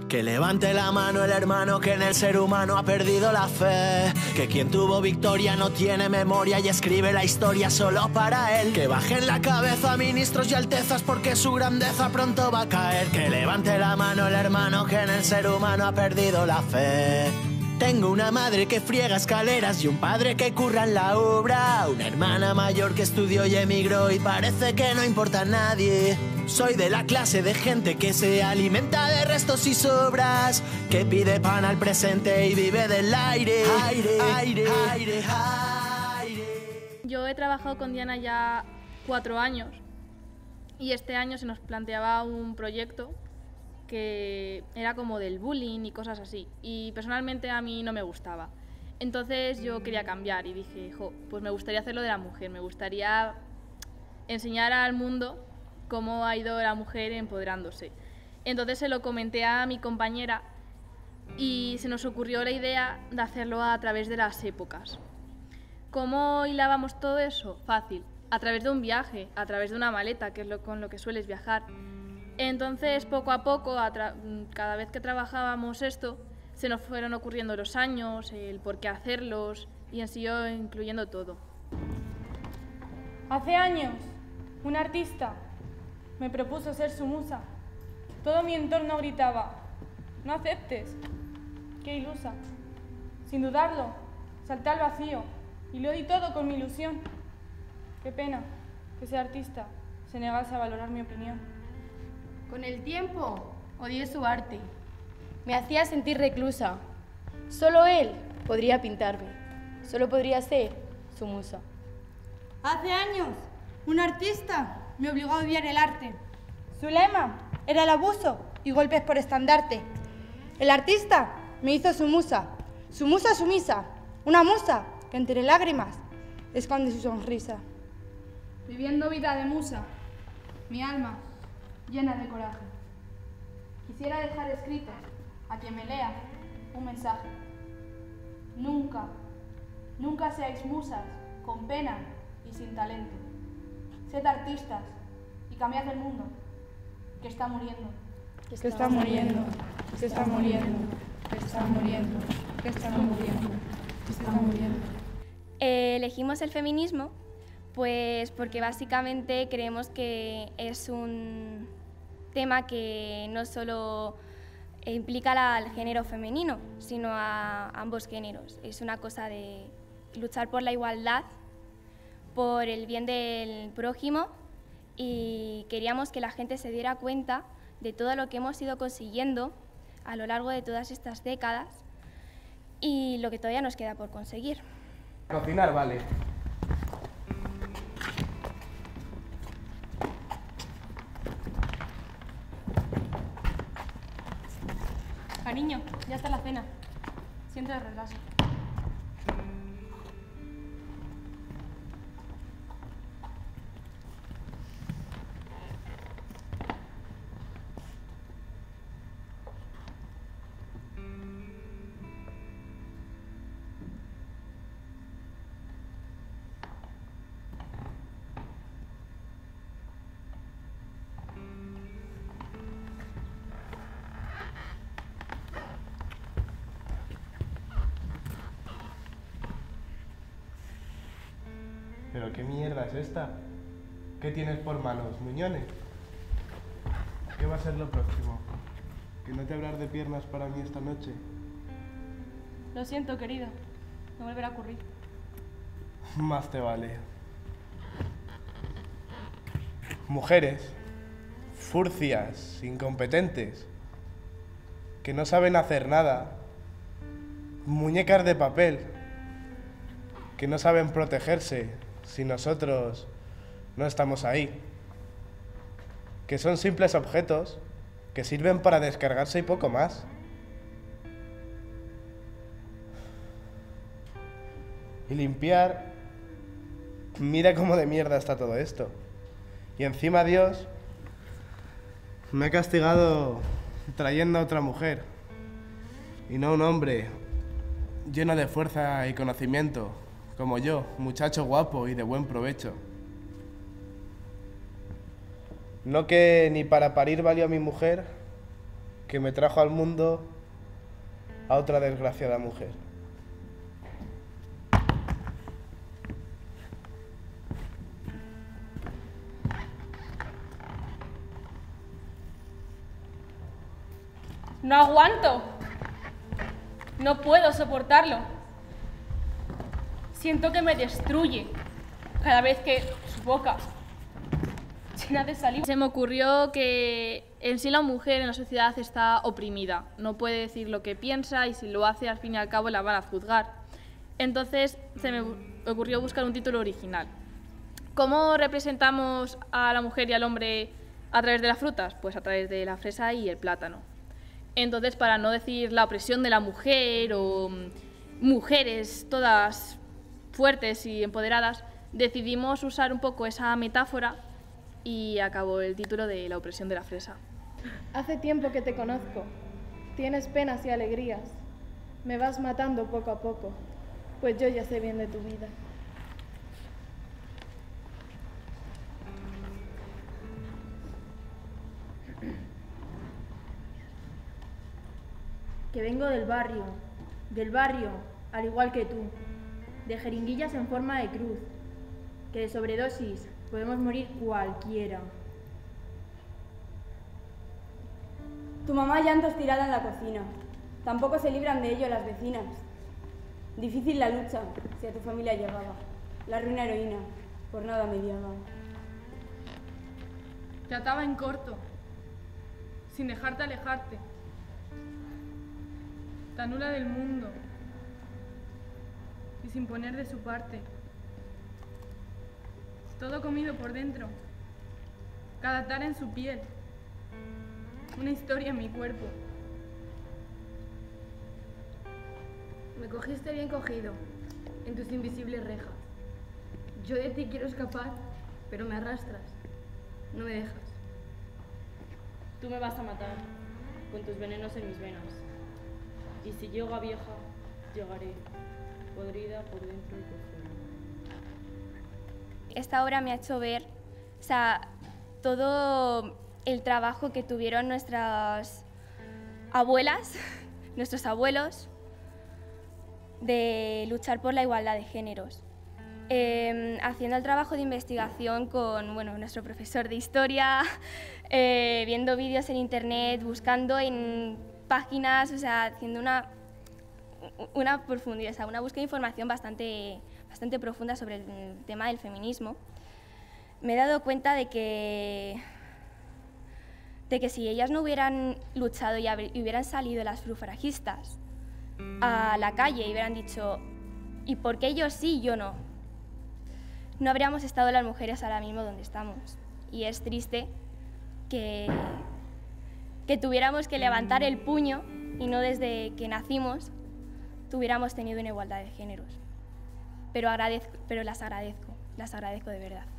Que levante la mano el hermano que en el ser humano ha perdido la fe. Que quien tuvo victoria no tiene memoria y escribe la historia solo para él. Que bajen la cabeza ministros y altezas porque su grandeza pronto va a caer. Que levante la mano el hermano que en el ser humano ha perdido la fe. Tengo una madre que friega escaleras y un padre que curra en la obra. Una hermana mayor que estudió y emigró y parece que no importa a nadie. Soy de la clase de gente que se alimenta de restos y sobras, que pide pan al presente y vive del aire. Aire. Yo he trabajado con Diana ya 4 años y este año se nos planteaba un proyecto que era como del bullying y cosas así, y personalmente a mí no me gustaba. Entonces yo quería cambiar y dije, pues me gustaría hacerlo de la mujer, me gustaría enseñar al mundo cómo ha ido la mujer empoderándose. Entonces se lo comenté a mi compañera y se nos ocurrió la idea de hacerlo a través de las épocas. ¿Cómo hilábamos todo eso? Fácil, a través de un viaje, a través de una maleta, que es con lo que sueles viajar. Entonces, poco a poco, cada vez que trabajábamos esto, se nos fueron ocurriendo los años, el por qué hacerlos, y en sí yo incluyendo todo. Hace años, un artista me propuso ser su musa. Todo mi entorno gritaba, no aceptes, qué ilusa. Sin dudarlo, salté al vacío y lo di todo con mi ilusión. Qué pena que ese artista se negase a valorar mi opinión. Con el tiempo, odié su arte. Me hacía sentir reclusa. Solo él podría pintarme. Solo podría ser su musa. Hace años, un artista me obligó a odiar el arte. Su lema era el abuso y golpes por estandarte. El artista me hizo su musa sumisa, una musa que entre lágrimas esconde su sonrisa. Viviendo vida de musa, mi alma llena de coraje. Quisiera dejar escrito a quien me lea un mensaje. Nunca seáis musas con pena y sin talento. Sed artistas y cambiad el mundo, que está muriendo. Que está muriendo, que está muriendo, que está muriendo, que está muriendo, que está muriendo. Elegimos el feminismo pues porque básicamente creemos que es un tema que no solo implica al género femenino, sino a ambos géneros. Es una cosa de luchar por la igualdad, por el bien del prójimo, y queríamos que la gente se diera cuenta de todo lo que hemos ido consiguiendo a lo largo de todas estas décadas y lo que todavía nos queda por conseguir. Cocinar, vale. Cariño, ya está la cena. Siento el retraso. ¿Pero qué mierda es esta? ¿Qué tienes por manos, muñones? ¿Qué va a ser lo próximo? ¿Que no te hablar de piernas para mí esta noche? Lo siento, querido. No volverá a ocurrir. Más te vale. Mujeres, furcias, incompetentes, que no saben hacer nada. Muñecas de papel, que no saben protegerse si nosotros no estamos ahí. Que son simples objetos que sirven para descargarse y poco más. Y limpiar, mira cómo de mierda está todo esto. Y encima Dios me ha castigado trayendo a otra mujer y no un hombre lleno de fuerza y conocimiento como yo, muchacho guapo y de buen provecho. No que ni para parir valió a mi mujer, que me trajo al mundo a otra desgraciada mujer. No aguanto. No puedo soportarlo. Siento que me destruye cada vez que su boca llena de saliva. Se me ocurrió que en sí la mujer en la sociedad está oprimida. No puede decir lo que piensa y si lo hace al fin y al cabo la van a juzgar. Entonces se me ocurrió buscar un título original. ¿Cómo representamos a la mujer y al hombre a través de las frutas? Pues a través de la fresa y el plátano. Entonces, para no decir la opresión de la mujer o mujeres todas fuertes y empoderadas, decidimos usar un poco esa metáfora y acabó el título de La opresión de la fresa. Hace tiempo que te conozco. Tienes penas y alegrías. Me vas matando poco a poco, pues yo ya sé bien de tu vida. Que vengo del barrio, al igual que tú, de jeringuillas en forma de cruz, que de sobredosis podemos morir cualquiera. Tu mamá llantos tirada en la cocina. Tampoco se libran de ello las vecinas. Difícil la lucha si a tu familia llegaba. La ruina heroína, por nada mediaba. Te ataba en corto, sin dejarte alejarte. Te anula del mundo y sin poner de su parte. Todo comido por dentro, cada tara en su piel, una historia en mi cuerpo. Me cogiste bien cogido, en tus invisibles rejas. Yo de ti quiero escapar, pero me arrastras, no me dejas. Tú me vas a matar, con tus venenos en mis venas. Y si llego a vieja, llegaré, podrida por dentro y por fuera. Esta obra me ha hecho ver, todo el trabajo que tuvieron nuestras abuelas, nuestros abuelos, de luchar por la igualdad de géneros. Haciendo el trabajo de investigación con nuestro profesor de historia, viendo vídeos en internet, buscando en páginas, haciendo una profundidad, una búsqueda de información bastante profunda sobre el tema del feminismo. Me he dado cuenta de que si ellas no hubieran luchado y hubieran salido las sufragistas a la calle y hubieran dicho ¿y por qué yo sí, yo no? No habríamos estado las mujeres ahora mismo donde estamos. Y es triste que tuviéramos que levantar el puño y no desde que nacimos tuviéramos tenido una igualdad de géneros. Pero las agradezco de verdad.